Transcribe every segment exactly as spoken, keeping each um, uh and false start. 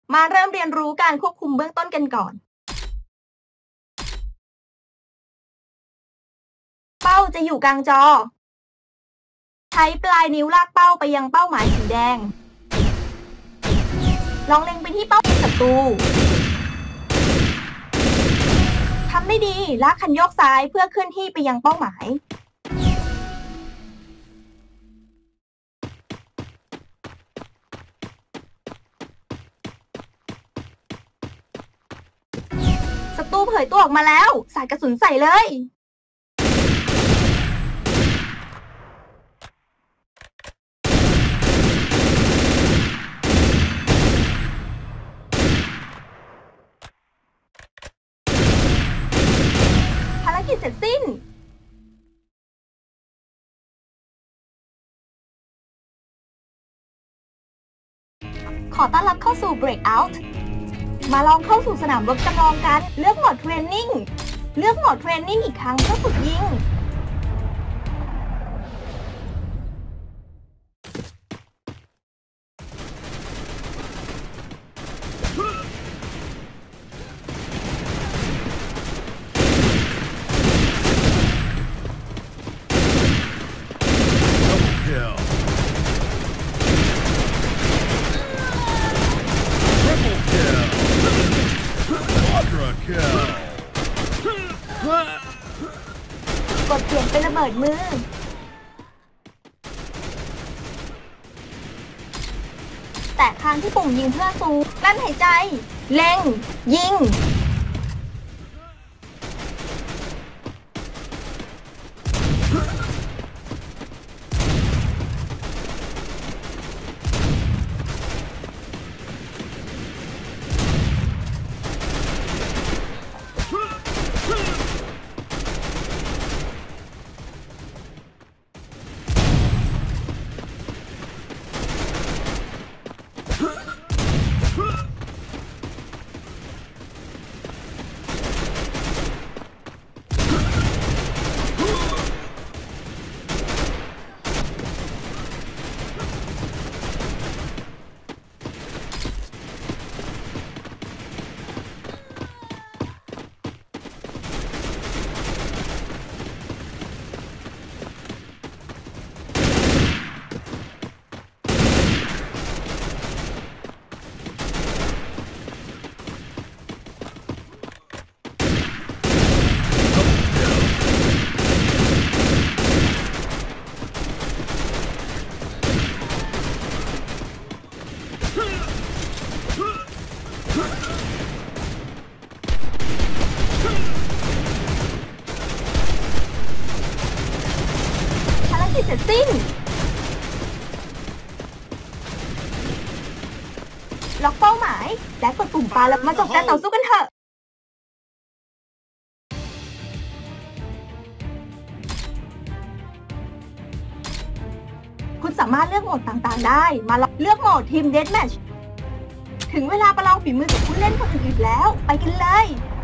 มาเริ่มเรียนรู้การควบคุมเบื้องต้นกันก่อนเป้าจะอยู่กลางจอใช้ปลายนิ้วลากเป้าไปยังเป้าหมายสีแดงลองเล็งไปที่เป้าศัตรูทำได้ดีลากคันโยกซ้ายเพื่อเคลื่อนที่ไปยังเป้าหมายศัตรูเผยตัวออกมาแล้วสาดกระสุนใส่เลยภารกิจเสร็จสิ้นขอต้อนรับเข้าสู่ Breakout มาลองเข้าสู่สนามรบจำลองกันเลือกโหมดเทรนนิ่งเลือกโหมดเทรนนิ่งอีกครั้งเพื่อฝึกยิงกดเปลี่ยนเป็นระเบิดมือแตะค้างที่ปุ่มยิงเพื่อซูมกลั้นหายใจเล็งยิงเสร็จสิ้นล็อกเป้าหมายและกดปุ่มปาแล้วมาจบการต่อสู้กันเถอะคุณสามารถเลือกโหมดต่างๆได้มาเลือกโหมดทีมเดธแมทช์ถึงเวลาประลองฝีมือกับผู้เล่นคนอื่นๆแล้วไปกันเลย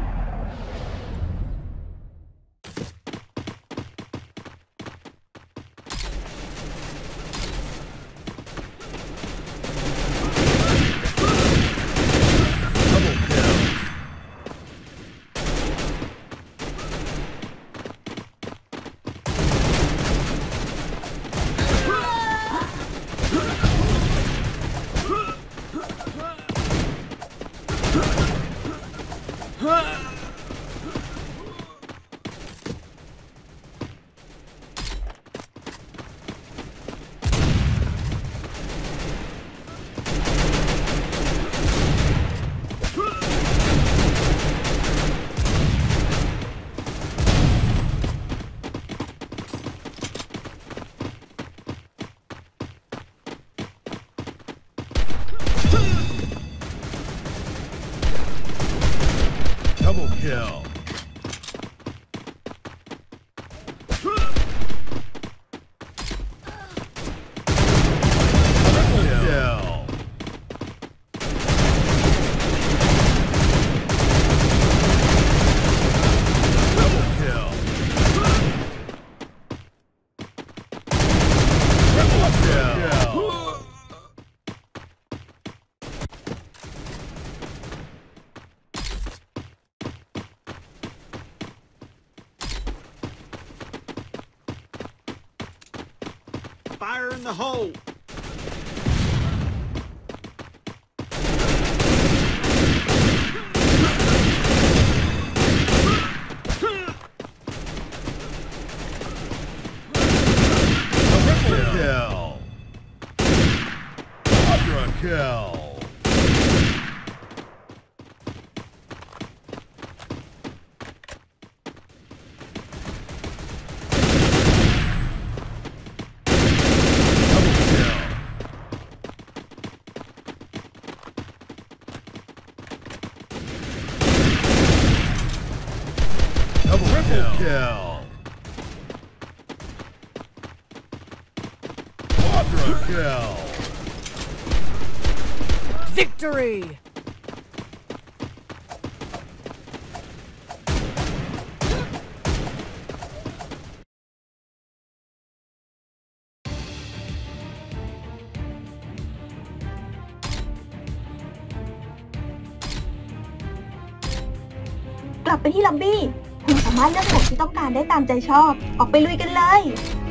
Double kill. Fire in the hole! Kill! Quadra kill! Double kill! Kill! Quadra kill! Victory! กลับไปที่ล็อบบี้คุณสามารถเลือกโหมดที่ต้องการได้ตามใจชอบ ออกไปลุยกันเลย